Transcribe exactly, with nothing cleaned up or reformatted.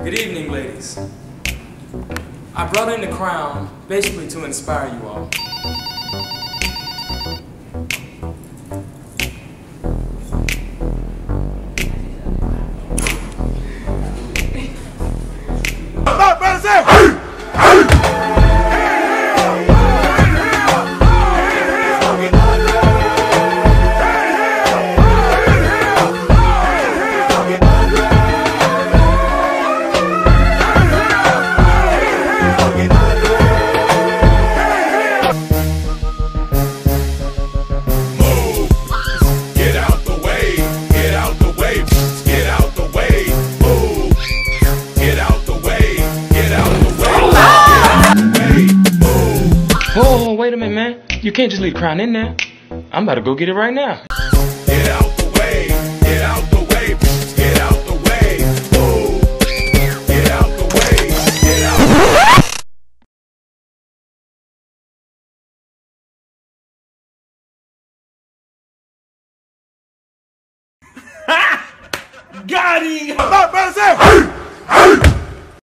Good evening, ladies. I brought in the crown basically to inspire you all. Oh, wait a minute, man. You can't just leave the crown in there. I'm about to go get it right now. Get out the way, get out the way, get out the way, move. Get out the way, get out the way. Got him!